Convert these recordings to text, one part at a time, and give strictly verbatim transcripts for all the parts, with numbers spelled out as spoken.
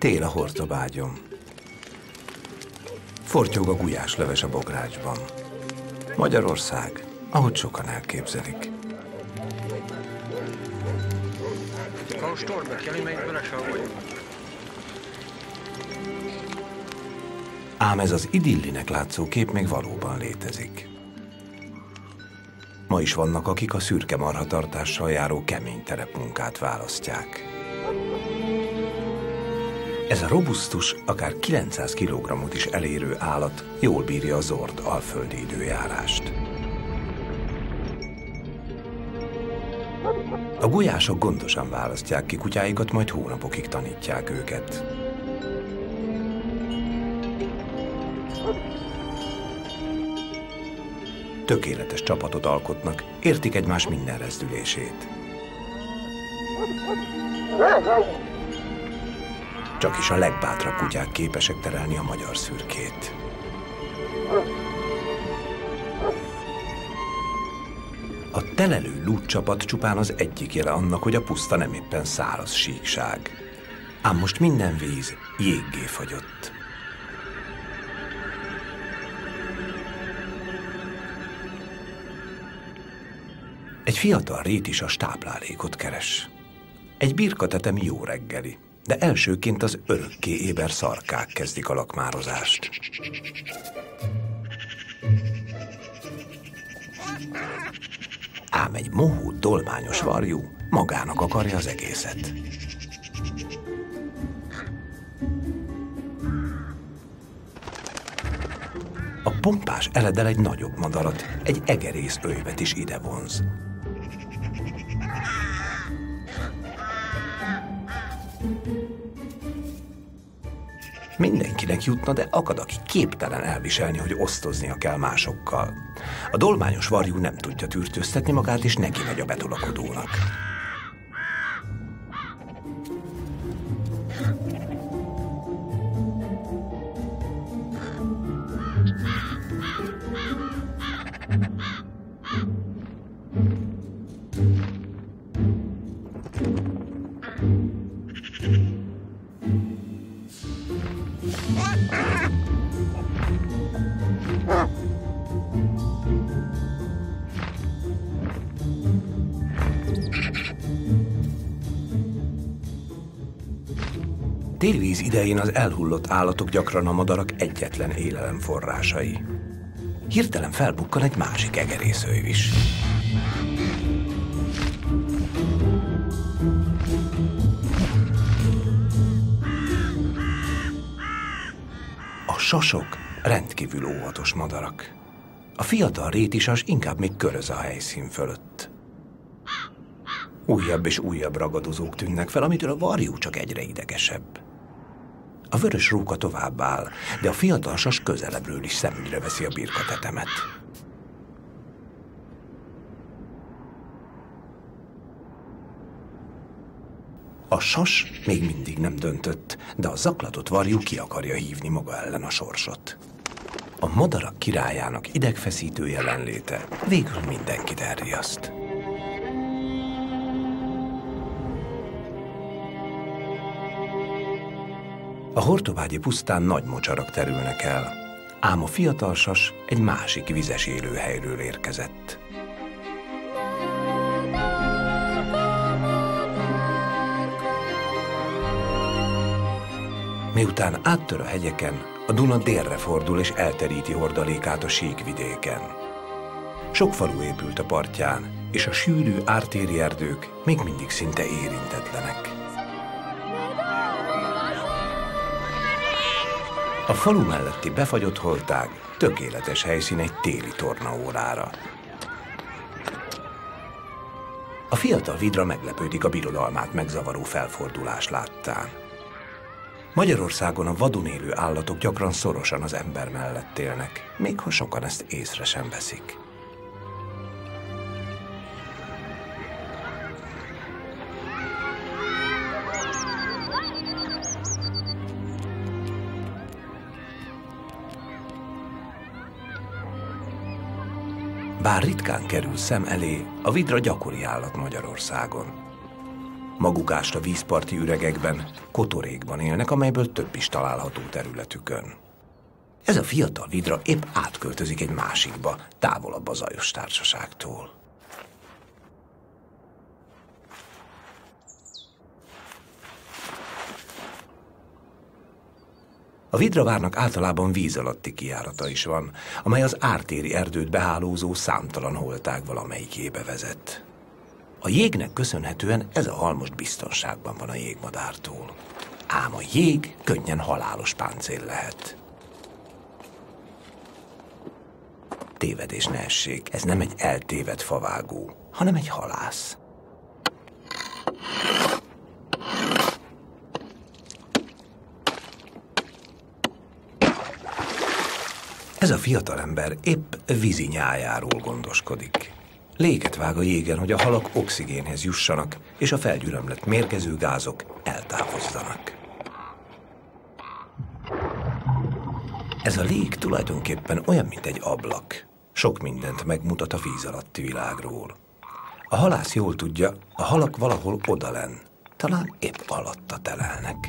Tél a Hortobágyon. Fortyog a gulyásleves a bográcsban. Magyarország, ahogy sokan elképzelik. Ám ez az idillinek látszó kép még valóban létezik. Ma is vannak, akik a szürke marhatartással járó kemény terepmunkát választják. Ez a robusztus, akár kilencszáz kilogrammot is elérő állat jól bírja a zord alföldi időjárást. A gulyások gondosan választják ki kutyáikat, majd hónapokig tanítják őket. Tökéletes csapatot alkotnak, értik egymás minden rezdülését. Csak is a legbátrabb kutyák képesek terelni a magyar szürkét. A telelő lúdcsapat csupán az egyik jele annak, hogy a puszta nem éppen száraz síkság. Ám most minden víz jéggé fagyott. Egy fiatal rétisas táplálékot keres. Egy birkatetem jó reggeli, de elsőként az örökké éber szarkák kezdik a lakmározást. Ám egy mohó, dolmányos varjú magának akarja az egészet. A pompás eledel egy nagyobb madarat, egy egerész ölyvet is ide vonz. Mindenkinek jutna, de akad, aki képtelen elviselni, hogy osztoznia kell másokkal. A dolmányos varjú nem tudja tűrtőztetni magát, és neki megy a betolakodónak. Télvíz idején az elhullott állatok gyakran a madarak egyetlen élelemforrásai. Hirtelen felbukkan egy másik egerészölyv is. A sasok rendkívül óvatos madarak. A fiatal rétisas inkább még köröz a helyszín fölött. Újabb és újabb ragadozók tűnnek fel, amitől a varjú csak egyre idegesebb. A vörös róka tovább áll, de a fiatal sas közelebbről is szemügyre veszi a birkatetemet. A sas még mindig nem döntött, de a zaklatott varjú ki akarja hívni maga ellen a sorsot. A madarak királyának idegfeszítő jelenléte végül mindenkit elriaszt. A hortobágyi pusztán nagy mocsarak terülnek el, ám a fiatal sas egy másik vizes élőhelyről érkezett. Miután áttör a hegyeken, a Duna délre fordul és elteríti hordalékát a síkvidéken. Sok falu épült a partján, és a sűrű ártéri erdők még mindig szinte érintetlenek. A falu melletti befagyott holtág tökéletes helyszín egy téli tornaórára. A fiatal vidra meglepődik a birodalmát megzavaró felfordulás láttán. Magyarországon a vadon élő állatok gyakran szorosan az ember mellett élnek, még ha sokan ezt észre sem veszik. Bár ritkán kerül szem elé, a vidra gyakori állat Magyarországon. Magukásra vízparti üregekben, kotorékban élnek, amelyből több is található területükön. Ez a fiatal vidra épp átköltözik egy másikba, távolabb a zajos társaságtól. A vidravárnak általában víz alatti kijárata is van, amely az ártéri erdőt behálózó számtalan holtág valamelyikébe vezet. A jégnek köszönhetően ez a hal most biztonságban van a jégmadártól. Ám a jég könnyen halálos páncél lehet. Tévedés ne essék, ez nem egy eltévedt favágó, hanem egy halász. Ez a fiatalember épp vízi nyájáról gondoskodik. Léket vág a jégen, hogy a halak oxigénhez jussanak, és a felgyülemlett mérgező gázok eltávozzanak. Ez a lég tulajdonképpen olyan, mint egy ablak. Sok mindent megmutat a víz alatti világról. A halász jól tudja, a halak valahol odalenn, talán épp alatta telelnek.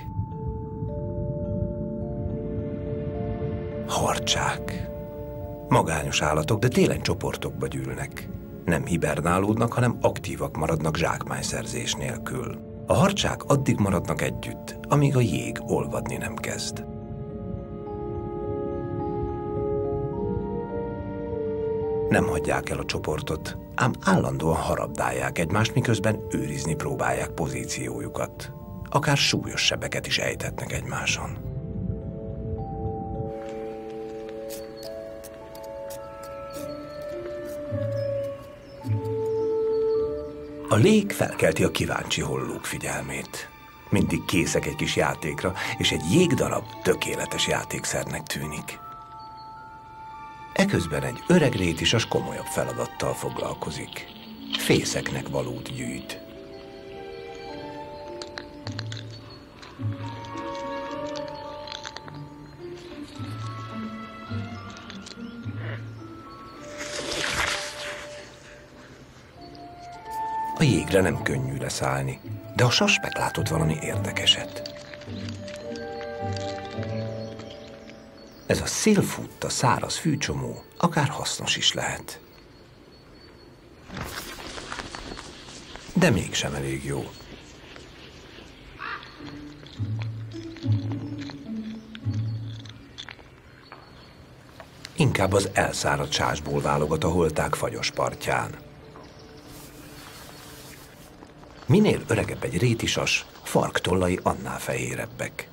Harcsák. Magányos állatok, de télen csoportokba gyűlnek. Nem hibernálódnak, hanem aktívak maradnak zsákmányszerzés nélkül. A harcsák addig maradnak együtt, amíg a jég olvadni nem kezd. Nem hagyják el a csoportot, ám állandóan harabdálják egymást, miközben őrizni próbálják pozíciójukat. Akár súlyos sebeket is ejthetnek egymáson. A lég felkelti a kíváncsi hollók figyelmét. Mindig készek egy kis játékra, és egy jégdarab tökéletes játékszernek tűnik. Eközben egy öreg rétisas komolyabb feladattal foglalkozik. Fészeknek valót gyűjt. A jégre nem könnyű leszállni, de a sas meglátott valami érdekeset. Ez a szélfutta, száraz fűcsomó akár hasznos is lehet. De mégsem elég jó. Inkább az elszáradt sásból válogat a holták fagyos partján. Minél öregebb egy rétisas, farktollai annál fehérebbek.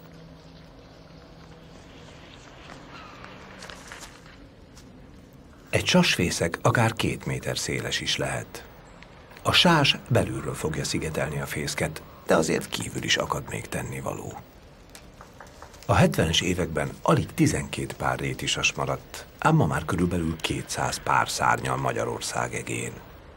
Egy sasfészek akár két méter széles is lehet. A sás belülről fogja szigetelni a fészket, de azért kívül is akad még tennivaló. A hetvenes években alig tizenkét pár rétisas maradt, ám ma már körülbelül kétszáz pár szárnyal Magyarország egén.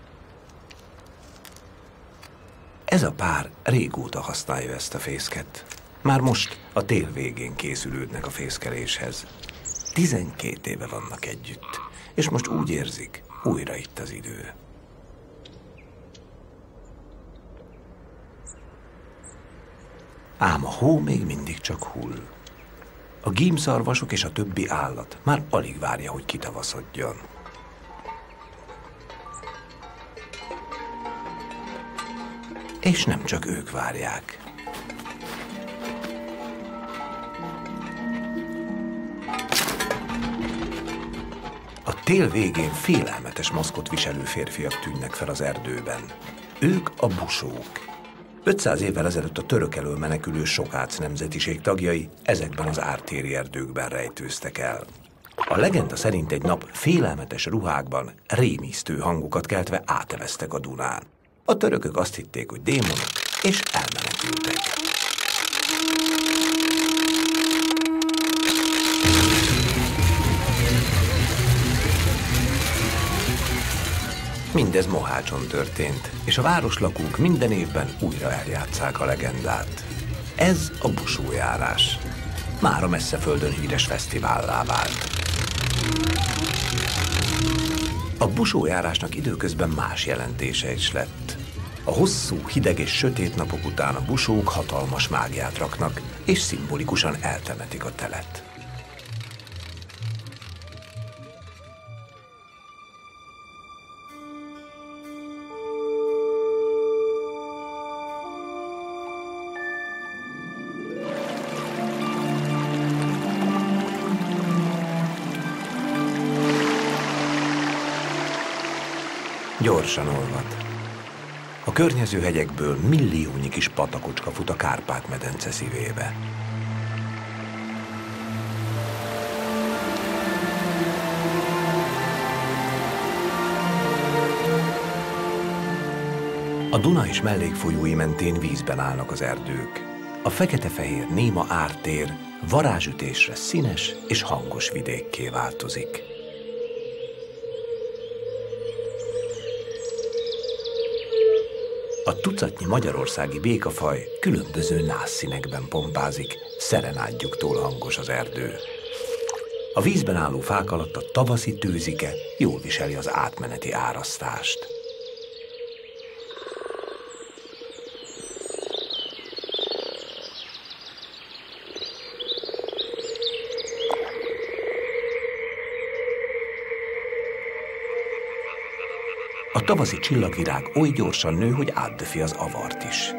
Ez a pár régóta használja ezt a fészket. Már most a tél végén készülődnek a fészkeléshez. Tizenkét éve vannak együtt, és most úgy érzik, újra itt az idő. Ám a hó még mindig csak hull. A gímszarvasok és a többi állat már alig várja, hogy kitavaszodjon. És nem csak ők várják. A tél végén félelmetes maszkot viselő férfiak tűnnek fel az erdőben. Ők a busók. ötszáz évvel ezelőtt a török elől menekülő Sokác nemzetiség tagjai ezekben az ártéri erdőkben rejtőztek el. A legenda szerint egy nap félelmetes ruhákban rémisztő hangokat keltve áteveztek a Dunán. A törökök azt hitték, hogy démonok, és elmenekültek. Mindez Mohácson történt, és a városlakók minden évben újra eljátsszák a legendát. Ez a busójárás. Már a Messzeföldön híres fesztivállá vált. A busójárásnak időközben más jelentése is lett. A hosszú, hideg és sötét napok után a busók hatalmas mágiát raknak, és szimbolikusan eltemetik a telet. Gyorsan olvad. A környező hegyekből milliónyi kis patakocska fut a Kárpát-medence szívébe. A Duna és mellékfolyói mentén vízben állnak az erdők. A fekete-fehér néma ártér varázsütésre színes és hangos vidékké változik. A tucatnyi magyarországi békafaj különböző nászszínekben pompázik, szerenádjuktól hangos az erdő. A vízben álló fák alatt a tavaszi tőzike jól viseli az átmeneti árasztást. A tavaszi csillagvirág oly gyorsan nő, hogy átdöfi az avart is.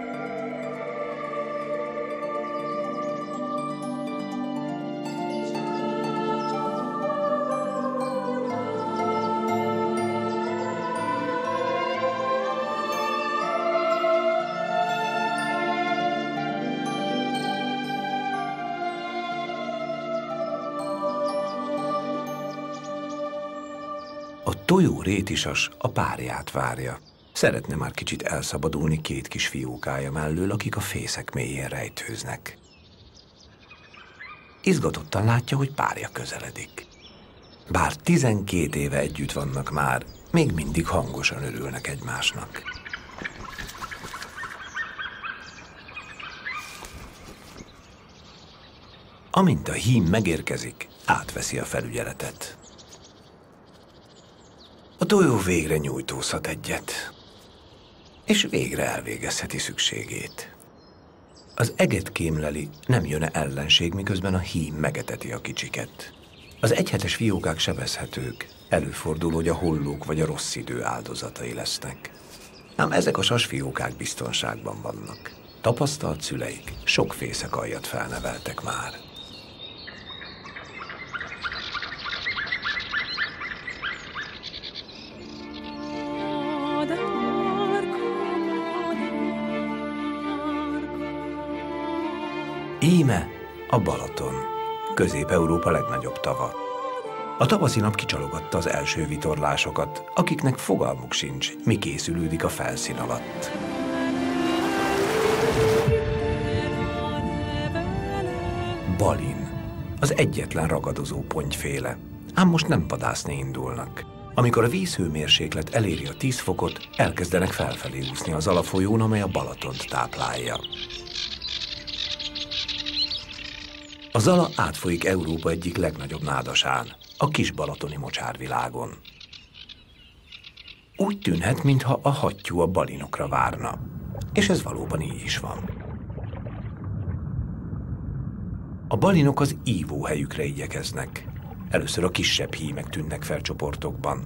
A tojó rétisas a párját várja. Szeretne már kicsit elszabadulni két kis fiókája mellől, akik a fészek mélyén rejtőznek. Izgatottan látja, hogy párja közeledik. Bár tizenkét éve együtt vannak már, még mindig hangosan örülnek egymásnak. Amint a hím megérkezik, átveszi a felügyeletet. A tojó végre nyújtózhat egyet, és végre elvégezheti szükségét. Az eget kémleli, nem jön-e ellenség, miközben a hím megeteti a kicsiket. Az egyhetes fiókák sebezhetők, előfordul, hogy a hollók vagy a rossz idő áldozatai lesznek. Ám ezek a sasfiókák biztonságban vannak. Tapasztalt szüleik sok fészekalljat felneveltek már. Íme a Balaton, Közép-Európa legnagyobb tava. A tavaszi nap kicsalogatta az első vitorlásokat, akiknek fogalmuk sincs, mi készülődik a felszín alatt. Balin, az egyetlen ragadozó pontyféle, ám most nem vadászni indulnak. Amikor a vízhőmérséklet eléri a tíz fokot, elkezdenek felfelé úszni az alapfolyón, amely a Balatont táplálja. A Zala átfolyik Európa egyik legnagyobb nádasán, a kis balatoni mocsárvilágon. Úgy tűnhet, mintha a hattyú a balinokra várna, és ez valóban így is van. A balinok az ívóhelyükre igyekeznek. Először a kisebb hímek tűnnek fel csoportokban.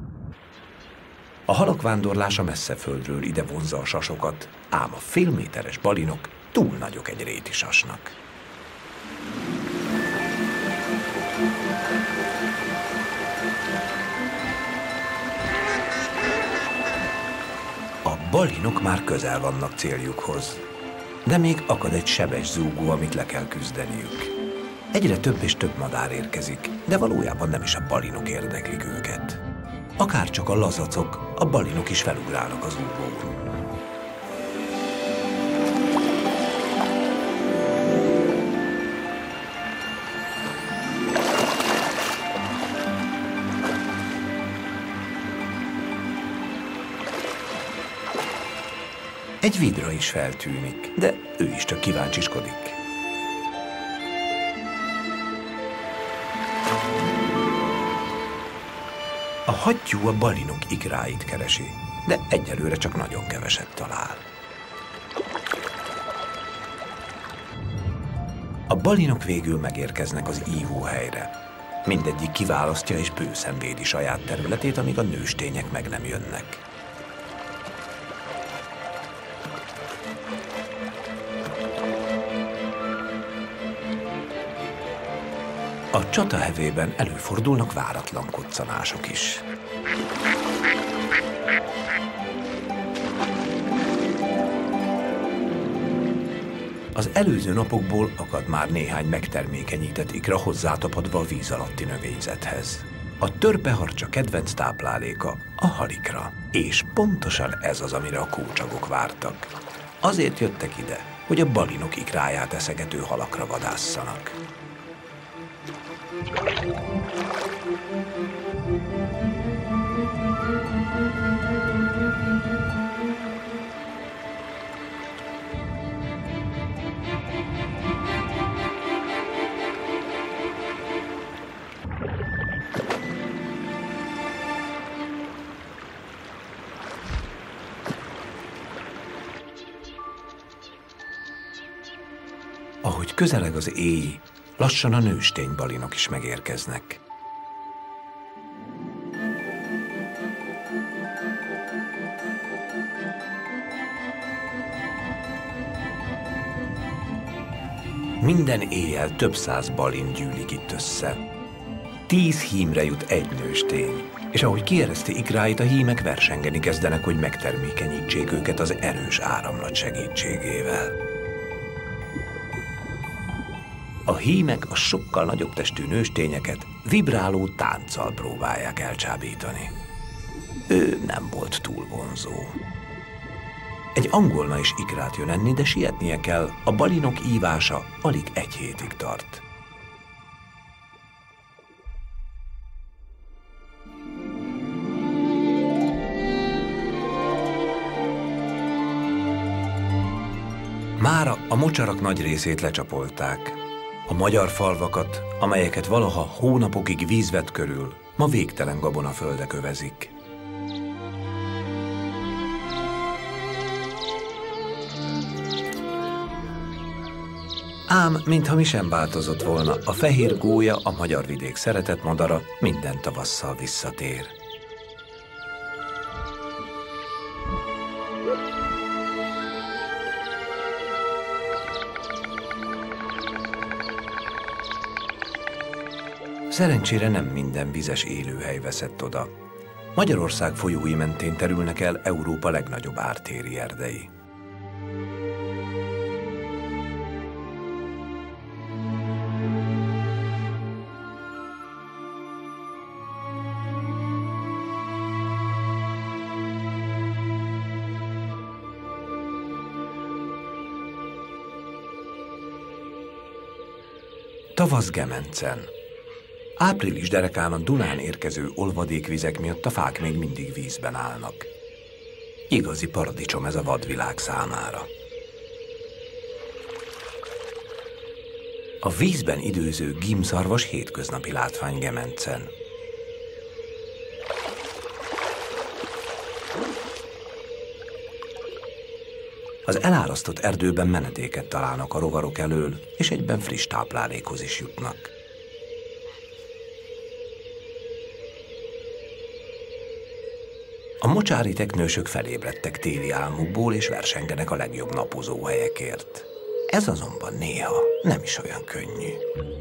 A halak vándorlása messze földről ide vonzza a sasokat, ám a félméteres balinok túl nagyok egy rétisasnak. A balinok már közel vannak céljukhoz, de még akad egy sebes zúgó, amit le kell küzdeniük. Egyre több és több madár érkezik, de valójában nem is a balinok érdeklik őket. Akárcsak a lazacok, a balinok is felugrálnak az zúgón. Egy vidra is feltűnik, de ő is csak kíváncsiskodik. A hattyú a balinok ikráit keresi. de egyelőre csak nagyon keveset talál. A balinok végül megérkeznek az ívóhelyre. Mindegyik kiválasztja és bőszen védi saját területét, amíg a nőstények meg nem jönnek. A csata hevében előfordulnak váratlan koccanások is. Az előző napokból akad már néhány megtermékenyített ikra hozzátapadva a víz alatti növényzethez. A törpeharcsa kedvenc tápláléka a halikra, és pontosan ez az, amire a kócsagok vártak. Azért jöttek ide, hogy a balinok ikráját eszegető halakra vadásszanak. Ahogy közeleg az éj, lassan a nőstény balinok is megérkeznek. Minden éjjel több száz balin gyűlik itt össze. Tíz hímre jut egy nőstény, és ahogy kiereszti ikráit, a hímek versengeni kezdenek, hogy megtermékenyítsék őket az erős áramlat segítségével. A hímek a sokkal nagyobb testű nőstényeket vibráló tánccal próbálják elcsábítani. Ő nem volt túl vonzó. Egy angolna is ikrát jön enni, de sietnie kell, a balinok ívása alig egy hétig tart. Mára a mocsarak nagy részét lecsapolták. A magyar falvakat, amelyeket valaha hónapokig víz vett körül, ma végtelen gabonaföldek övezik. Ám, mintha mi sem változott volna, a fehér gólya, a magyar vidék szeretett madara, minden tavasszal visszatér. Szerencsére nem minden vizes élőhely veszett oda. Magyarország folyói mentén terülnek el Európa legnagyobb ártéri erdei. Tavasz Gemencen. Április derekán a Dunán érkező olvadékvizek miatt a fák még mindig vízben állnak. Igazi paradicsom ez a vadvilág számára. A vízben időző gímszarvas hétköznapi látvány Gemencen. Az elárasztott erdőben menedéket találnak a rovarok elől, és egyben friss táplálékhoz is jutnak. A mocsári teknősök felébredtek téli álmukból, és versengenek a legjobb napozóhelyekért. Ez azonban néha nem is olyan könnyű.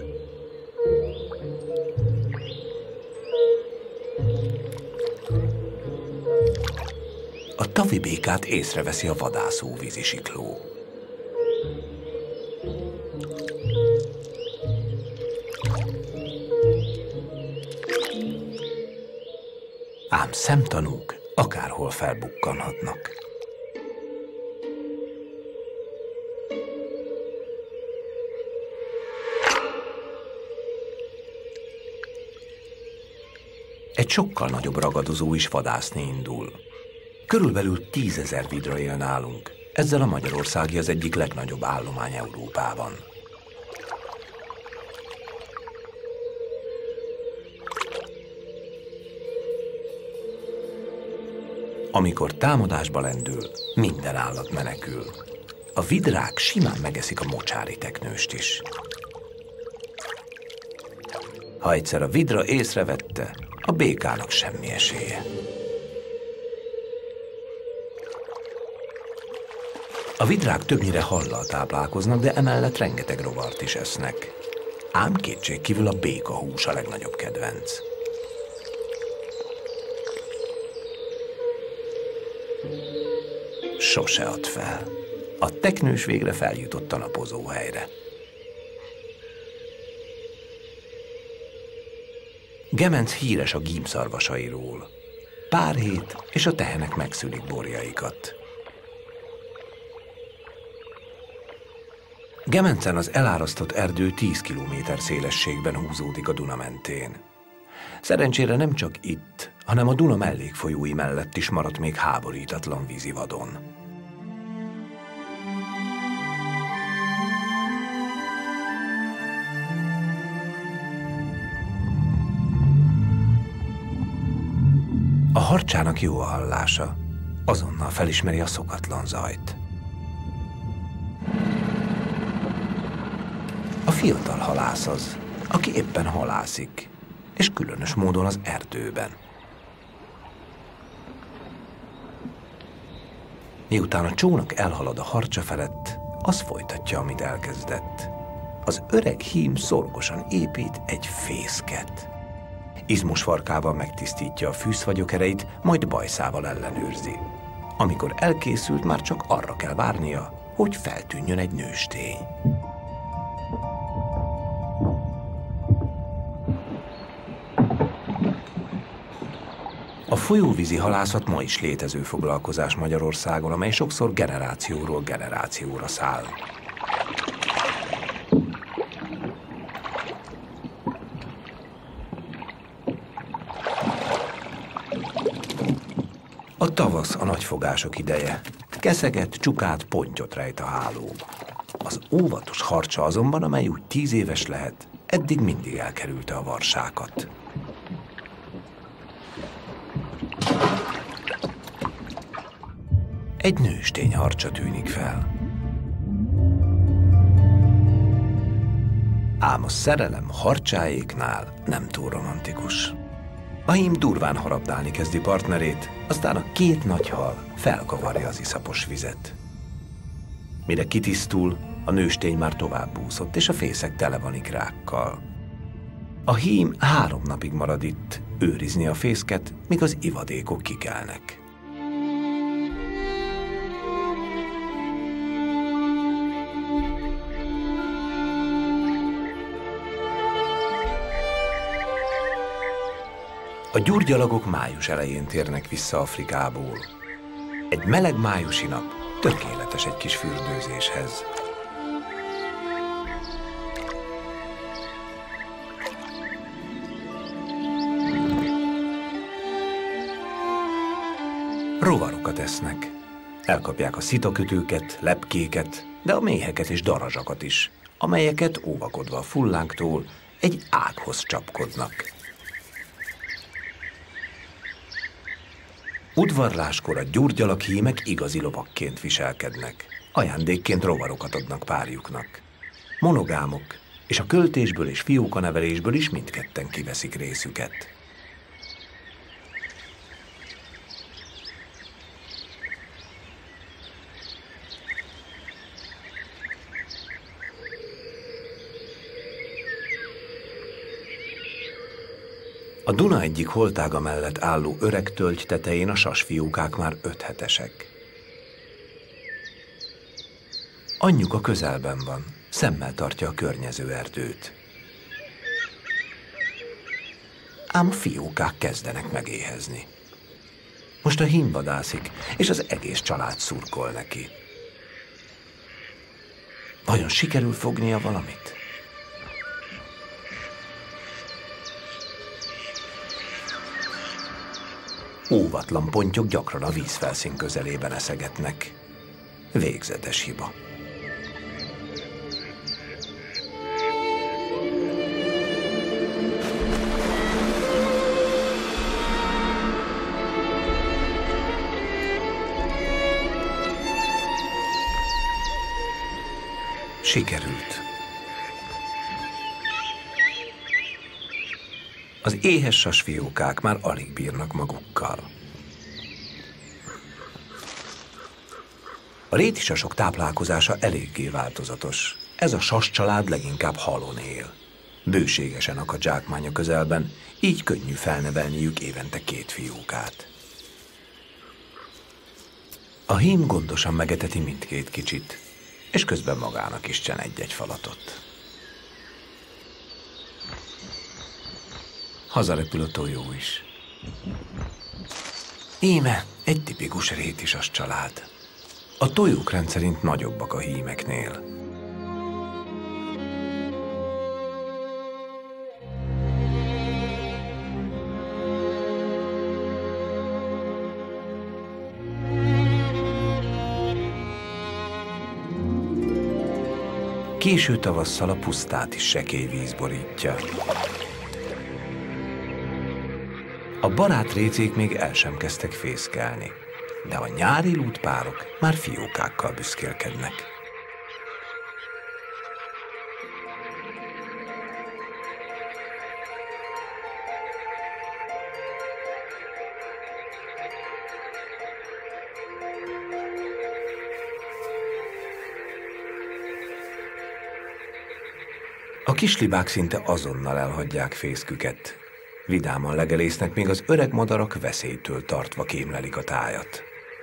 A tavi békát észreveszi a vadászó vízisikló. Ám szemtanúk akárhol felbukkanhatnak. Egy sokkal nagyobb ragadozó is vadászni indul. Körülbelül tízezer vidra él nálunk. Ezzel a magyarországi az egyik legnagyobb állomány Európában. Amikor támadásba lendül, minden állat menekül. A vidrák simán megeszik a mocsári teknőst is. Ha egyszer a vidra észrevette, a békának semmi esélye. A vidrák többnyire hallal táplálkoznak, de emellett rengeteg rovart is esznek. Ám kétségkívül a béka hús a legnagyobb kedvenc. Sose add fel. A teknős végre feljutott a napozóhelyre. Gemenc híres a gímszarvasairól. Pár hét, és a tehenek megszülik borjaikat. Gemencen az elárasztott erdő tíz kilométer szélességben húzódik a Duna mentén. Szerencsére nem csak itt, hanem a Duna mellékfolyói mellett is maradt még háborítatlan vízivadon. A harcsának jó a hallása, azonnal felismeri a szokatlan zajt. A fiatal halász az, aki éppen halászik, és különös módon az erdőben. Miután a csónak elhalad a harcsa felett, az folytatja, amit elkezdett. Az öreg hím szorgosan épít egy fészket. Izmos farkával megtisztítja a fűszfagyok-ereit, majd bajszával ellenőrzi. Amikor elkészült, már csak arra kell várnia, hogy feltűnjön egy nőstény. A folyóvízi halászat ma is létező foglalkozás Magyarországon, amely sokszor generációról generációra száll. A tavasz a nagyfogások ideje. Keszeget, csukát, pontyot rejt a háló. Az óvatos harcsa azonban, amely úgy tíz éves lehet, eddig mindig elkerülte a varsákat. Egy nőstény harcsa tűnik fel. Ám a szerelem harcsáéknál nem túl romantikus. A hím durván harabdálni kezdi partnerét, aztán a két nagy hal felkavarja az iszapos vizet. Mire kitisztul, a nőstény már tovább úszott, és a fészek tele van ikrákkal. A hím három napig marad itt, őrizni a fészket, míg az ivadékok kikelnek. A gyurgyalagok május elején térnek vissza Afrikából. Egy meleg májusi nap tökéletes egy kis fürdőzéshez. Rovarokat esznek. Elkapják a szitakötőket, lepkéket, de a méheket és darazsakat is, amelyeket óvakodva a fullánktól egy ághoz csapkodnak. Udvarláskor a gyurgyalag hímek igazi lovakként viselkednek. Ajándékként rovarokat adnak párjuknak. Monogámok, és a költésből és fiókanevelésből is mindketten kiveszik részüket. A Duna egyik holtága mellett álló öreg tölgy tetején a sasfiókák már öt hetesek. Anyjuk a közelben van, szemmel tartja a környező erdőt. Ám a fiókák kezdenek megéhezni. Most a hím vadászik, és az egész család szurkol neki. Vajon sikerül fognia valamit? Óvatlan pontyok gyakran a vízfelszín közelében eszegetnek. Végzetes hiba. Sikerült. Az éhes sasfiókák már alig bírnak magukkal. A rétisasok táplálkozása eléggé változatos. Ez a sas család leginkább halon él. Bőségesen akad zsákmány a közelben, így könnyű felnevelniük évente két fiókát. A hím gondosan megeteti mindkét kicsit, és közben magának is csen egy-egy falatot. Hazarepül a tojó is. Íme egy tipikus rétisas család. A tojók rendszerint nagyobbak a hímeknél. Késő tavasszal a pusztát is sekély víz borítja. A barát récék még el sem kezdtek fészkelni, de a nyári lútpárok már fiókákkal büszkélkednek. A kislibák szinte azonnal elhagyják fészküket. Vidáman legelésznek, még az öreg madarak veszélytől tartva kémlelik a tájat.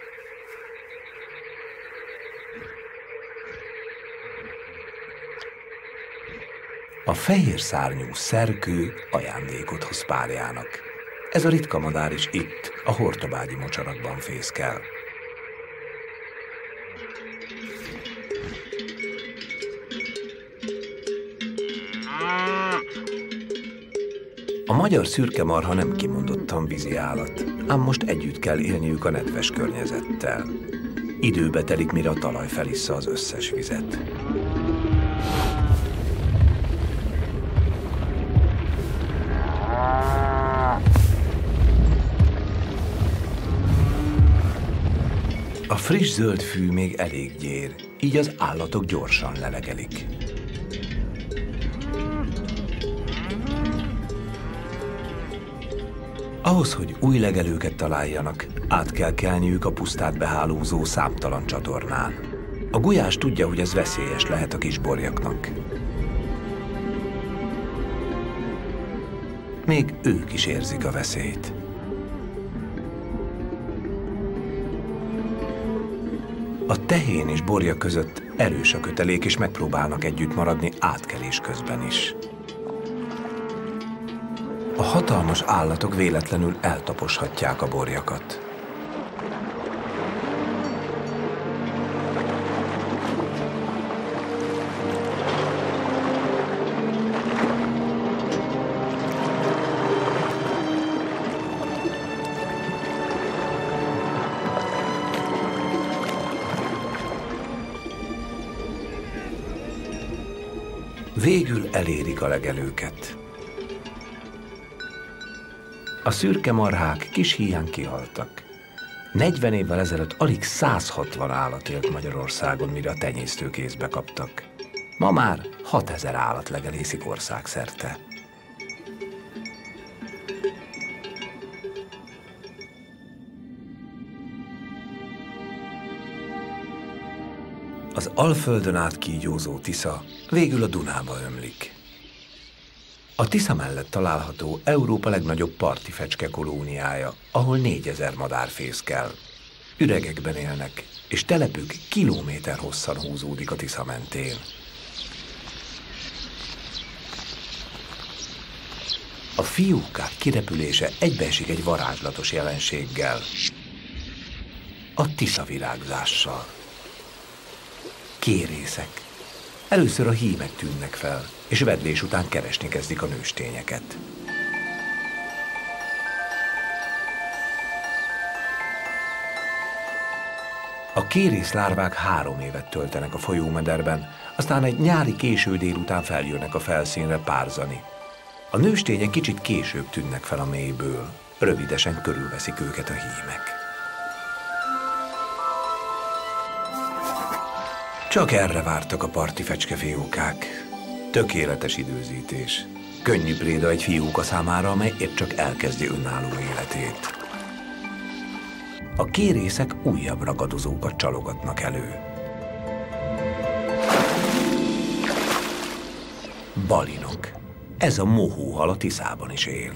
A fehér szárnyú szerkő ajándékot hoz párjának. Ez a ritka madár is itt, a hortobágyi mocsarakban fészkel. A magyar szürkemarha nem kimondottan vízi állat, ám most együtt kell élniük a nedves környezettel. Időbe telik, mire a talaj felissza az összes vizet. A friss zöld fű még elég gyér, így az állatok gyorsan lelegelik. Ahhoz, hogy új legelőket találjanak, át kell kelniük a pusztát behálózó számtalan csatornán. A gulyás tudja, hogy ez veszélyes lehet a kisborjaknak. Még ők is érzik a veszélyt. A tehén és borja között erős a kötelék, és megpróbálnak együtt maradni átkelés közben is. A hatalmas állatok véletlenül eltaposhatják a borjakat. Végül elérik a legelőket. A szürke marhák kis híján kihaltak. negyven évvel ezelőtt alig száz hatvan állat élt Magyarországon, mire a tenyésztők kézbe kaptak. Ma már hatezer állat legelészik országszerte. Az Alföldön át kígyózó Tisza végül a Dunába ömlik. A Tisza mellett található Európa legnagyobb parti fecske kolóniája, ahol négyezer madár fészkel. Üregekben élnek, és telepük kilométer hosszan húzódik a Tisza mentén. A fiókák kirepülése egybeesik egy varázslatos jelenséggel, a Tisza virágzással. Kérészek. Először a hímek tűnnek fel, és vedlés után keresni kezdik a nőstényeket. A kérész lárvák három évet töltenek a folyómederben, aztán egy nyári késő délután feljönnek a felszínre párzani. A nőstények kicsit később tűnnek fel a mélyből, rövidesen körülveszik őket a hímek. Csak erre vártak a parti fecskefiókák. Tökéletes időzítés. Könnyű préda egy fiúka számára, amely épp csak elkezdi önálló életét. A kérészek újabb ragadozókat csalogatnak elő. Balinok. Ez a mohóhal a Tiszában is él.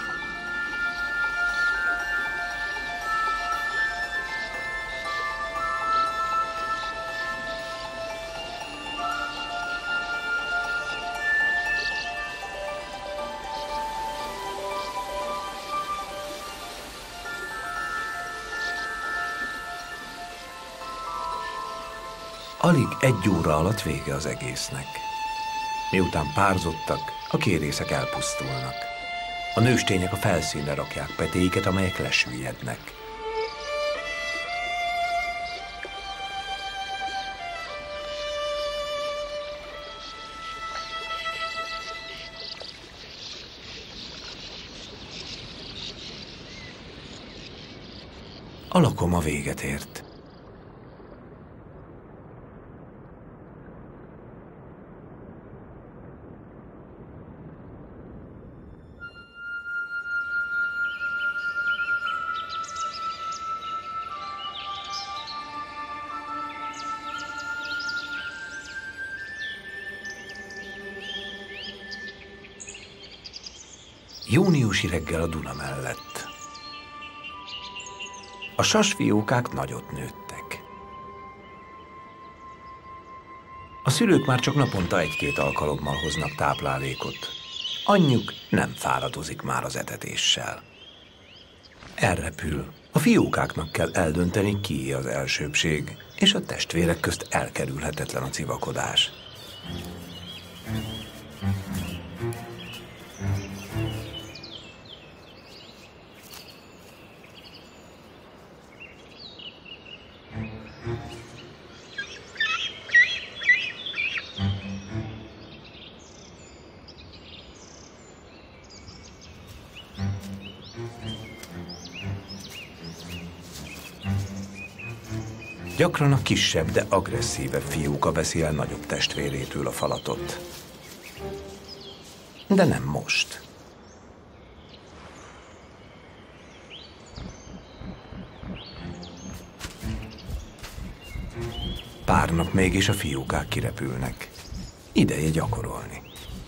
Alig egy óra alatt vége az egésznek. Miután párzottak, a kérészek elpusztulnak. A nőstények a felszínre rakják petéiket, amelyek lesüllyednek. A lakoma véget ért. Júniusi reggel a Duna mellett. A sasfiókák nagyot nőttek. A szülők már csak naponta egy-két alkalommal hoznak táplálékot. Anyjuk nem fáradozik már az etetéssel. Elrepül. A fiókáknak kell eldönteni, kié az elsőbbség, és a testvérek közt elkerülhetetlen a civakodás. Gyakran a kisebb, de agresszívebb fiúka veszi el nagyobb testvérétől a falatot. De nem most. Pár nap még és a fiúkák kirepülnek. Ideje gyakorolni.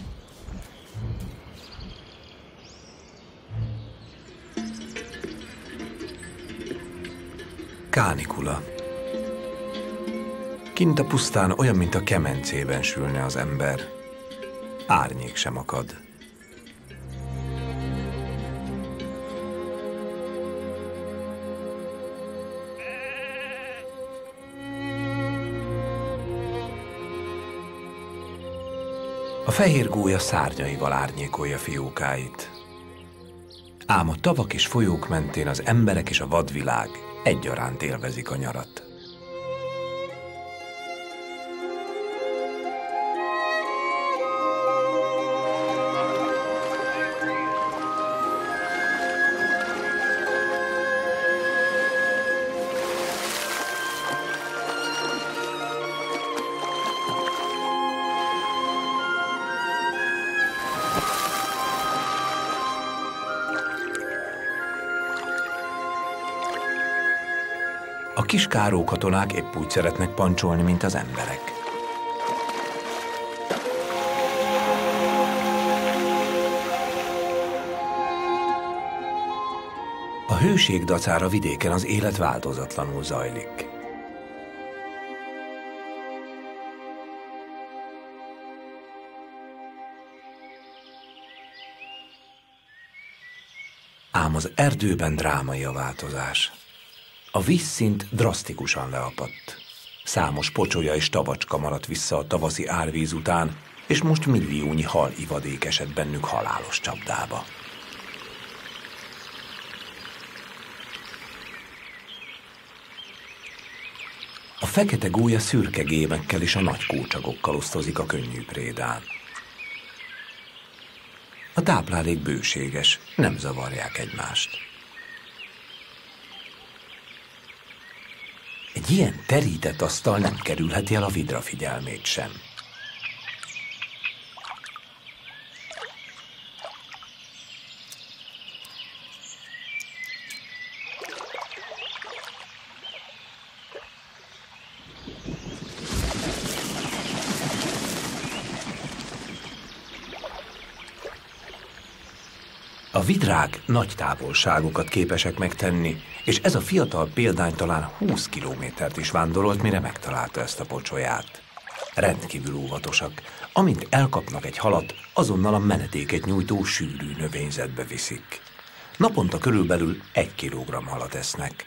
Kánikula. Kint a pusztán olyan, mint a kemencében sülne az ember. Árnyék sem akad. A fehér gólya szárnyaival árnyékolja fiókáit. Ám a tavak és folyók mentén az emberek és a vadvilág egyaránt élvezik a nyarat. A kis kárókatonák épp úgy szeretnek pancsolni, mint az emberek. A hőség dacára vidéken az élet változatlanul zajlik. Ám az erdőben drámai a változás. A vízszint drasztikusan leapadt. Számos pocsolya és tavacska maradt vissza a tavaszi árvíz után, és most milliónyi hal ivadék esett bennük halálos csapdába. A fekete gólya szürke gémekkel és a nagy kócsagokkal osztozik a könnyű prédán. A táplálék bőséges, nem zavarják egymást. Egy Egy ilyen terített asztal nem kerülheti el a vidra figyelmét sem. A vidrák nagy távolságokat képesek megtenni, és ez a fiatal példány talán húsz kilométert is vándorolt, mire megtalálta ezt a pocsolyát. Rendkívül óvatosak. Amint elkapnak egy halat, azonnal a menetéket nyújtó sűrű növényzetbe viszik. Naponta körülbelül egy kilogramm halat esznek.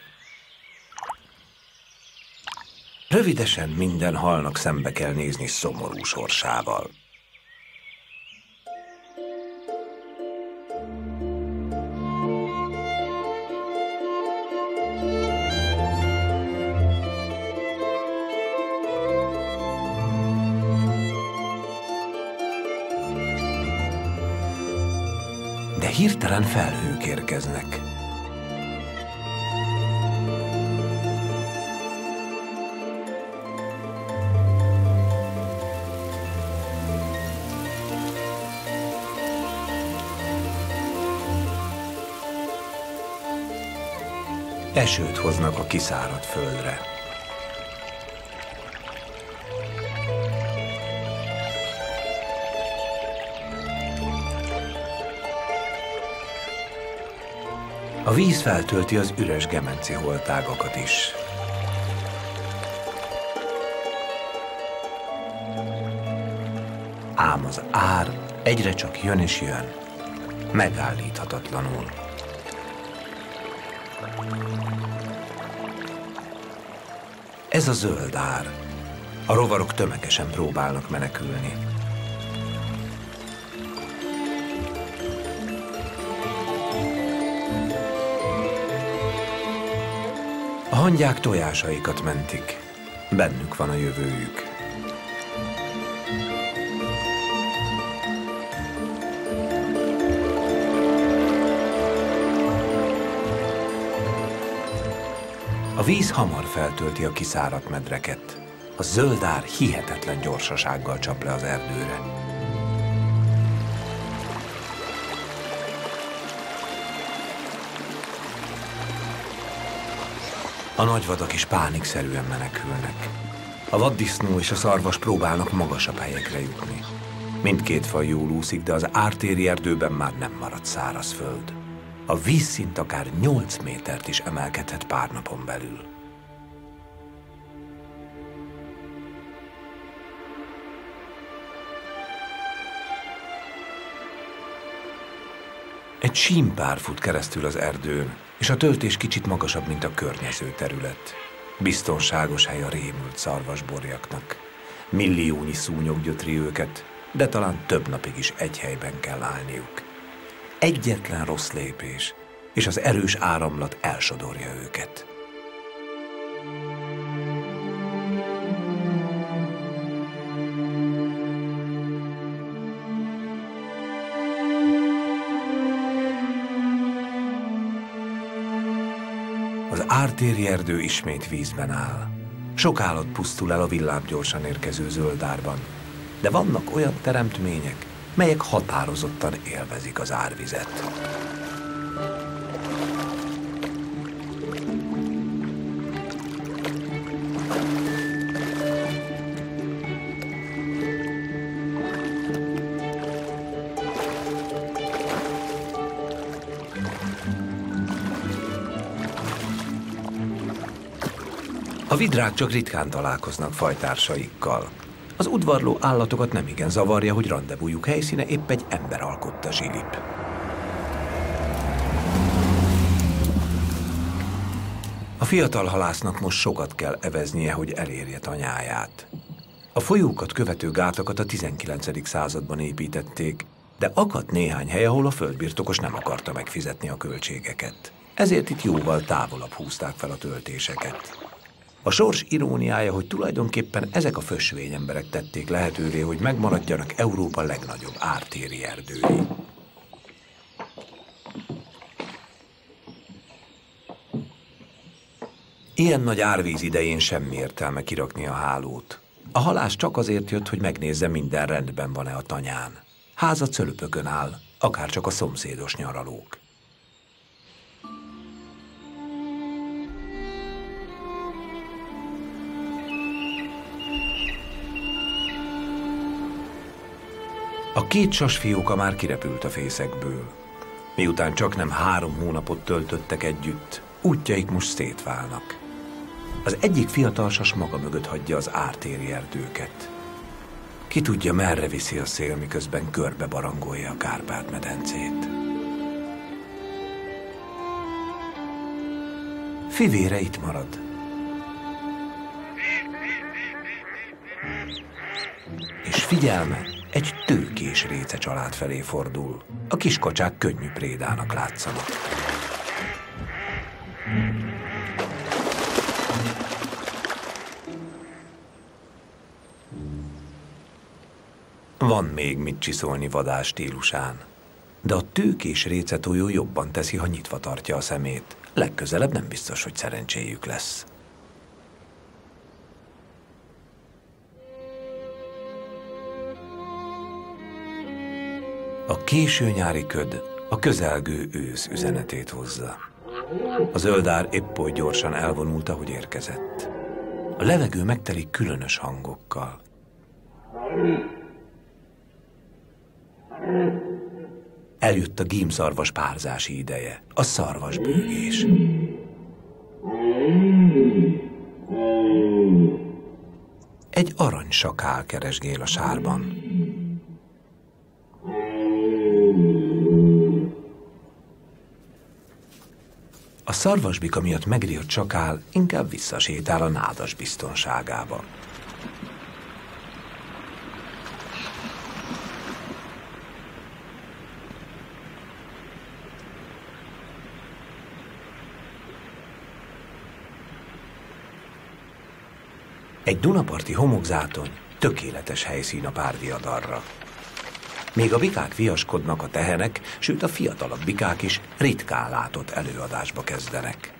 Rövidesen minden halnak szembe kell nézni szomorú sorsával. De hirtelen felhők érkeznek. Esőt hoznak a kiszáradt földre. A víz feltölti az üres gemenci holtágakat is. Ám az ár egyre csak jön és jön, megállíthatatlanul. Ez a zöld ár. A rovarok tömegesen próbálnak menekülni. A hangyák tojásaikat mentik. Bennük van a jövőjük. A víz hamar feltölti a kiszáradt medreket. A zöld ár hihetetlen gyorsasággal csap le az erdőre. A nagyvadak is pánikszerűen menekülnek. A vaddisznó és a szarvas próbálnak magasabb helyekre jutni. Mindkét faj jól úszik, de az ártéri erdőben már nem marad száraz föld. A vízszint akár nyolc métert is emelkedhet pár napon belül. Egy símpár fut keresztül az erdőn, és a töltés kicsit magasabb, mint a környező terület. Biztonságos hely a rémült szarvasborjaknak. Milliónyi szúnyog gyötri őket, de talán több napig is egy helyben kell állniuk. Egyetlen rossz lépés, és az erős áramlat elsodorja őket. Az ártéri erdő ismét vízben áll. Sok állat pusztul el a villámgyorsan érkező zöld árban, de vannak olyan teremtmények, melyek határozottan élvezik az árvizet. A vidrák csak ritkán találkoznak fajtársaikkal. Az udvarló állatokat nemigen zavarja, hogy randevújuk helyszíne épp egy ember alkotta zsilip. A fiatal halásznak most sokat kell eveznie, hogy elérje tanyáját. A folyókat követő gátakat a tizenkilencedik században építették, de akadt néhány hely, ahol a földbirtokos nem akarta megfizetni a költségeket. Ezért itt jóval távolabb húzták fel a töltéseket. A sors iróniája, hogy tulajdonképpen ezek a fösvényemberek tették lehetővé, hogy megmaradjanak Európa legnagyobb ártéri erdői. Ilyen nagy árvíz idején semmi értelme kirakni a hálót. A halász csak azért jött, hogy megnézze, minden rendben van-e a tanyán. Háza cölöpökön áll, akárcsak a szomszédos nyaralók. A két sasfióka már kirepült a fészekből. Miután csaknem három hónapot töltöttek együtt, útjaik most szétválnak. Az egyik fiatal sas maga mögött hagyja az ártéri erdőket. Ki tudja, merre viszi a szél, miközben körbe barangolja a Kárpát-medencét. Fivére itt marad. És figyelme, egy tőkés réce család felé fordul. A kiskacsák könnyű prédának látszanak. Van még mit csiszolni vadás stílusán, de a tőkés récetojó jobban teszi, ha nyitva tartja a szemét. Legközelebb nem biztos, hogy szerencséjük lesz. A késő nyári köd a közelgő ősz üzenetét hozza. A zöldár épp oly gyorsan elvonult, ahogy érkezett. A levegő megtelik különös hangokkal. Eljött a gímszarvas párzási ideje, a szarvasbőgés. Egy aranysakál keresgél a sárban. A szarvasbika miatt megriadt sakál inkább visszasétál a nádas biztonságába. Egy dunaparti homokzátony tökéletes helyszín a párviadalra. Még a bikák viaskodnak, a tehenek, sőt a fiatalabb bikák is ritkán látott előadásba kezdenek.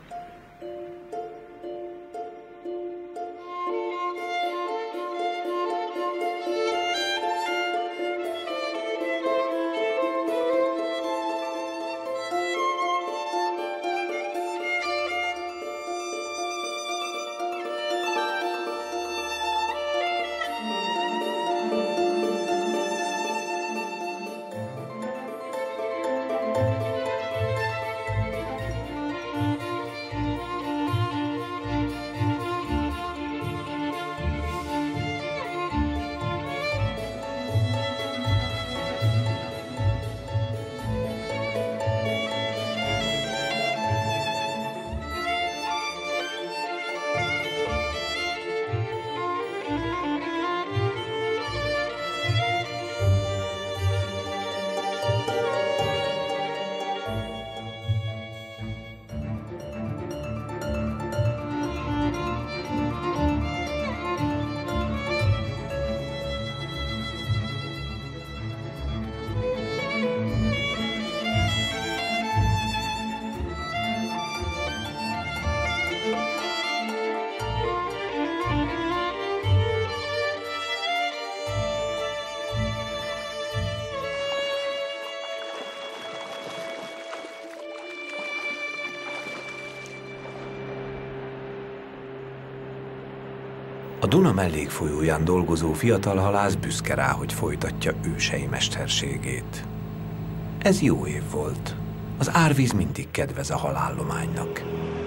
A Duna mellékfolyóján dolgozó fiatal halász büszke rá, hogy folytatja ősei mesterségét. Ez jó év volt. Az árvíz mindig kedvez a halállománynak.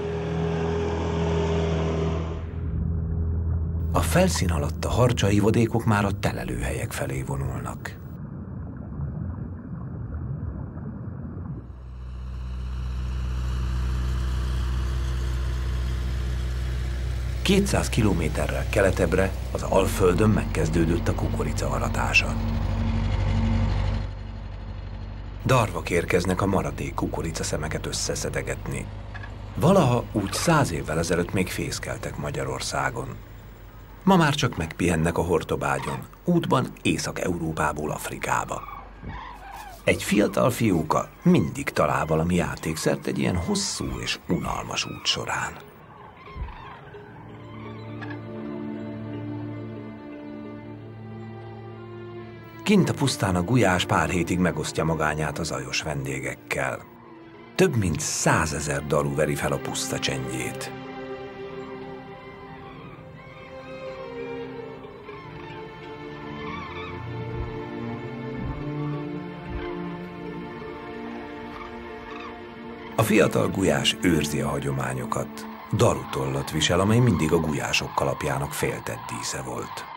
A felszín alatt a harcsa ivadékok már a telelőhelyek felé vonulnak. kétszáz kilométerrel keletebbre, az Alföldön megkezdődött a kukorica aratása. Darvak érkeznek a maradék kukoricaszemeket összeszedegetni. Valaha úgy száz évvel ezelőtt még fészkeltek Magyarországon. Ma már csak megpihennek a Hortobágyon, útban Észak-Európából Afrikába. Egy fiatal fióka mindig talál valami játékszert egy ilyen hosszú és unalmas út során. Kint a pusztán a gulyás pár hétig megosztja magányát az zajos vendégekkel. Több mint százezer daru veri fel a puszta csendjét. A fiatal gulyás őrzi a hagyományokat. Darutollat visel, amely mindig a gulyások kalapjának féltett dísze volt.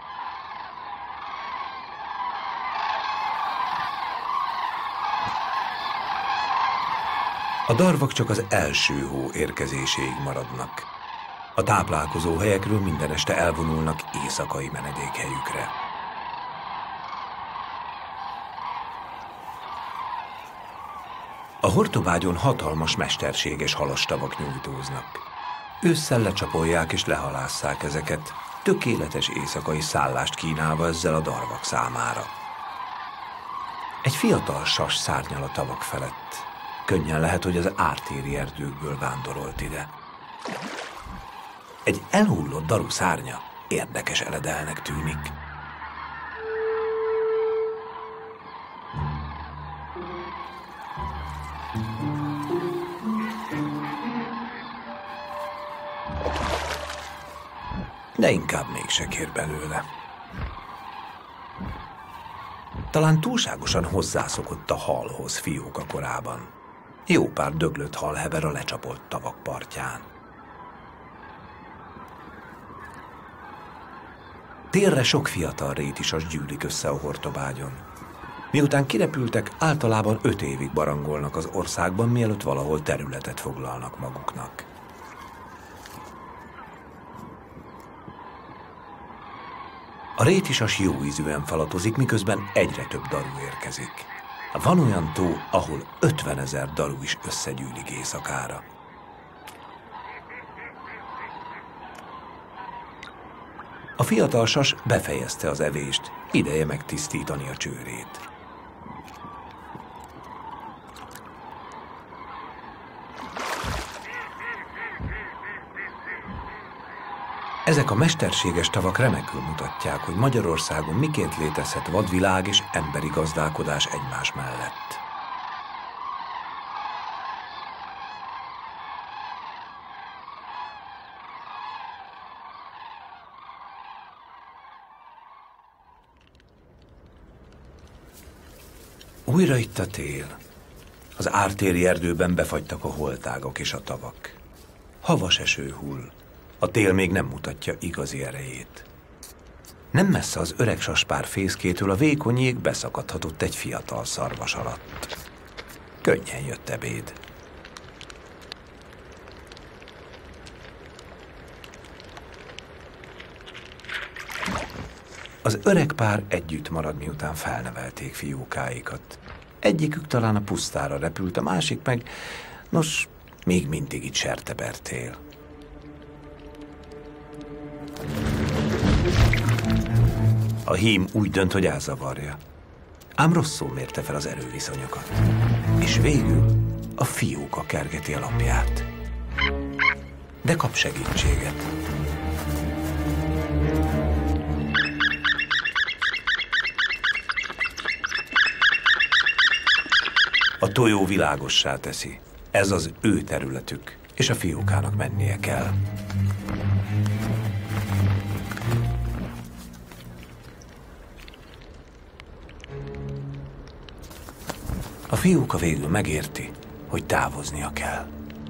A darvak csak az első hó érkezéséig maradnak. A táplálkozó helyekről minden este elvonulnak éjszakai menedékhelyükre. A Hortobágyon hatalmas mesterséges halastavak nyújtóznak. Ősszel lecsapolják és lehalásszák ezeket, tökéletes éjszakai szállást kínálva ezzel a darvak számára. Egy fiatal sas szárnyal a tavak felett. Könnyen lehet, hogy az ártéri erdőkből vándorolt ide. Egy elhullott daru szárnya érdekes eledelnek tűnik. De inkább mégse kér belőle. Talán túlságosan hozzászokott a halhoz fióka korában. Jó pár döglött hal hever a lecsapott tavak partján. Térre sok fiatal rétisas gyűlik össze a Hortobágyon. Miután kirepültek, általában öt évig barangolnak az országban, mielőtt valahol területet foglalnak maguknak. A rétisas jó ízűen falatozik, miközben egyre több daru érkezik. Van olyan tó, ahol ötvenezer daru is összegyűlik éjszakára. A fiatal sas befejezte az evést, ideje megtisztítani a csőrét. Ezek a mesterséges tavak remekül mutatják, hogy Magyarországon miként létezhet vadvilág és emberi gazdálkodás egymás mellett. Újra itt a tél. Az ártéri erdőben befagytak a holtágak és a tavak. Havas eső hull. A tél még nem mutatja igazi erejét. Nem messze az öreg saspár fészkétől a vékony jég beszakadhatott egy fiatal szarvas alatt. Könnyen jött ebéd. Az öreg pár együtt marad, miután felnevelték fiókáikat. Egyikük talán a pusztára repült, a másik meg, nos, még mindig itt Sertebert él. A hím úgy dönt, hogy elzavarja. Ám rosszul mérte fel az erőviszonyokat. És végül a fióka kergeti a lapját. De kap segítséget. A tojó világossá teszi. Ez az ő területük, és a fiókának mennie kell. A fióka végül megérti, hogy távoznia kell.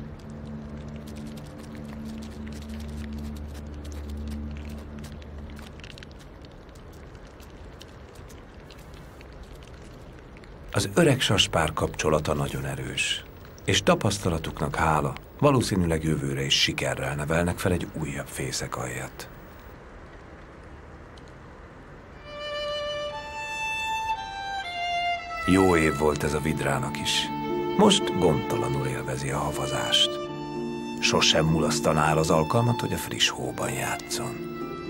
Az öreg saspár kapcsolata nagyon erős, és tapasztalatuknak hála valószínűleg jövőre is sikerrel nevelnek fel egy újabb fészekalljat. Jó év volt ez a vidrának is. Most gondtalanul élvezi a havazást. Sosem mulasztaná el az alkalmat, hogy a friss hóban játszon.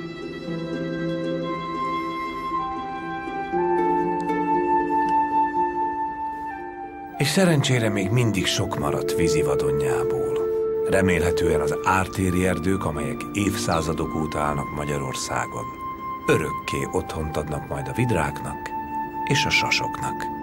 És szerencsére még mindig sok maradt vízi vadonjából. Remélhetően az ártéri erdők, amelyek évszázadok óta állnak Magyarországon, örökké otthont adnak majd a vidráknak és a sasoknak.